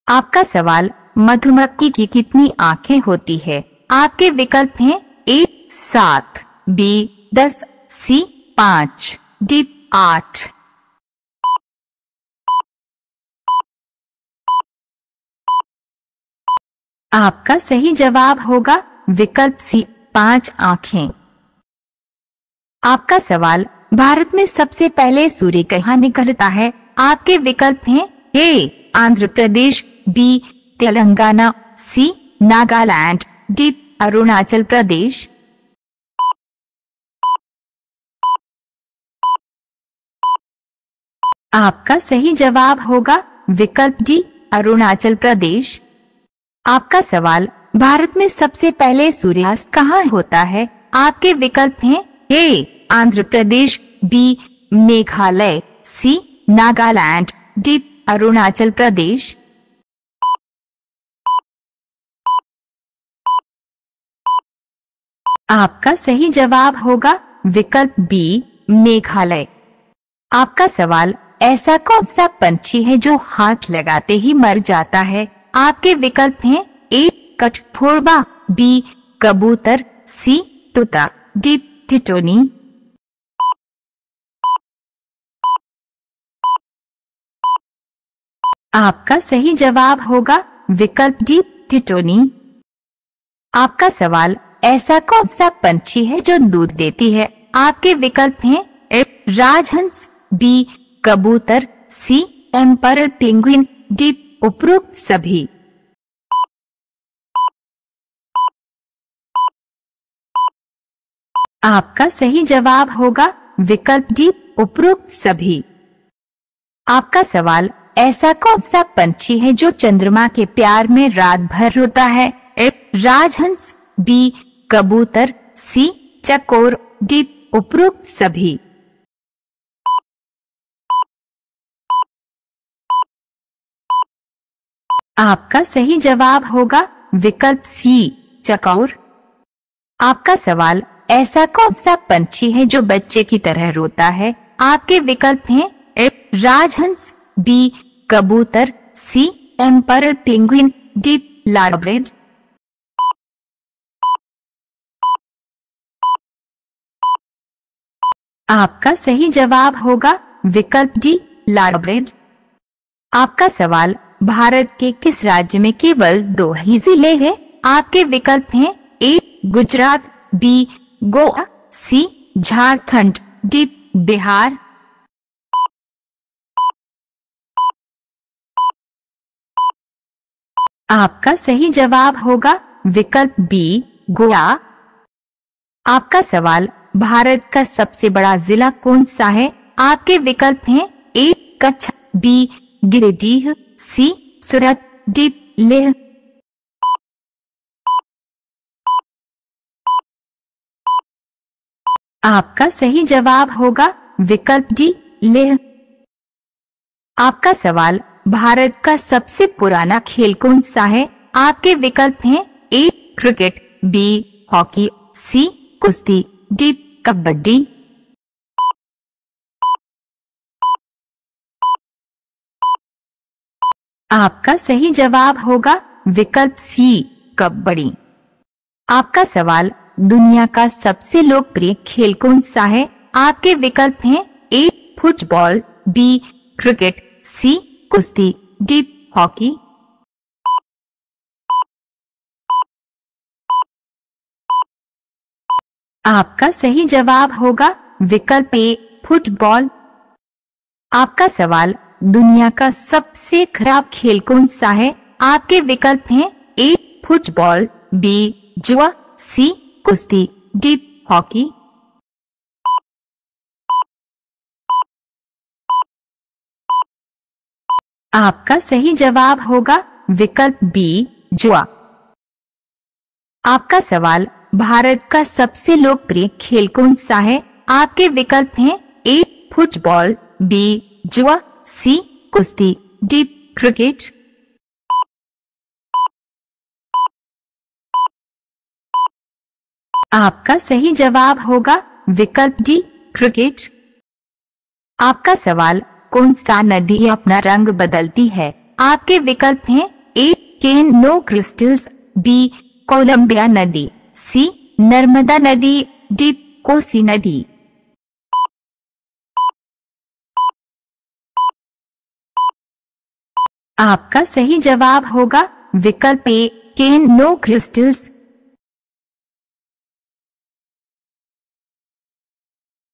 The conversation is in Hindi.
आपका सवाल, मधुमक्खी की कितनी आंखें होती है? आपके विकल्प हैं ए 7, बी 10, सी 5, डी 8। आपका सही जवाब होगा विकल्प सी 5 आंखें। आपका सवाल, भारत में सबसे पहले सूर्य कहाँ निकलता है? आपके विकल्प हैं A Andhra Pradesh, B Telangana, C Nagaland, D Arunachal Pradesh. आपका सही जवाब होगा विकल्प डी अरुणाचल प्रदेश। आपका सवाल, भारत में सबसे पहले सूर्यास्त कहाँ होता है? आपके विकल्प हैं A Andhra Pradesh, B Meghalaya, C Nagaland, D Arunachal Pradesh. आपका सही जवाब होगा विकल्प बी मेघालय। आपका सवाल, ऐसा कौन सा पंछी है जो हाथ लगाते ही मर जाता है? आपके विकल्प हैं ए कठफोड़वा, बी कबूतर, सी तोता, डी टिटोनी। आपका सही जवाब होगा विकल्प डी टिटोनी। आपका सवाल, ऐसा कौन सा पंछी है जो दूध देती है? आपके विकल्प हैं ए राजहंस, बी कबूतर, सी एम्परर पेंगुइन, डी उपरोक्त सभी। आपका सही जवाब होगा विकल्प डी उपरोक्त सभी। आपका सवाल, ऐसा कौन सा पंछी है जो चंद्रमा के प्यार में रात भर रोता है? ए राजहंस, बी कबूतर, सी चकोर, डी उपरोक्त सभी। आपका सही जवाब होगा विकल्प सी चकोर। आपका सवाल, ऐसा कौन सा पंछी है जो बच्चे की तरह रोता है? आपके विकल्प हैं ए राजहंस, बी कबूतर, सी एम्परर पेंगुइन, डी लाडब्रेड। आपका सही जवाब होगा विकल्प डी लाडब्रेड। आपका सवाल, भारत के किस राज्य में केवल 2 ही जिले हैं? आपके विकल्प हैं A Gujarat, B Goa, C Jharkhand, D Bihar. आपका सही जवाब होगा विकल्प बी गोवा। आपका सवाल, भारत का सबसे बड़ा जिला कौन सा है? आपके विकल्प हैं A Kutch, B Giridih, C Surat, D Leh. आपका सही जवाब होगा विकल्प डी लेह। आपका सवाल, भारत का सबसे पुराना खेल कौन सा है? आपके विकल्प हैं A cricket, B hockey, C कुश्ती, डी कबड्डी। आपका सही जवाब होगा विकल्प सी कबड्डी। आपका सवाल, दुनिया का सबसे लोकप्रिय खेल कौन सा है? आपके विकल्प हैं A football, B cricket, C कुश्ती, डी हॉकी। आपका सही जवाब होगा विकल्प ए फुटबॉल। आपका सवाल, दुनिया का सबसे खराब खेल कौन सा है? आपके विकल्प हैं ए फुटबॉल, बी जुआ, सी कुश्ती, डी हॉकी। आपका सही जवाब होगा विकल्प बी जुआ। आपका सवाल, भारत का सबसे लोकप्रिय खेल कौन सा है? आपके विकल्प हैं ए फुटबॉल, बी जुआ, सी कुश्ती, डी क्रिकेट। आपका सही जवाब होगा विकल्प डी क्रिकेट। आपका सवाल, कौन सा नदी अपना रंग बदलती है? आपके विकल्प हैं ए केन नो क्रिस्टल्स, बी कोलंबिया नदी, सी नर्मदा नदी, डी कोसी नदी। आपका सही जवाब होगा विकल्प ए केन नो क्रिस्टल्स।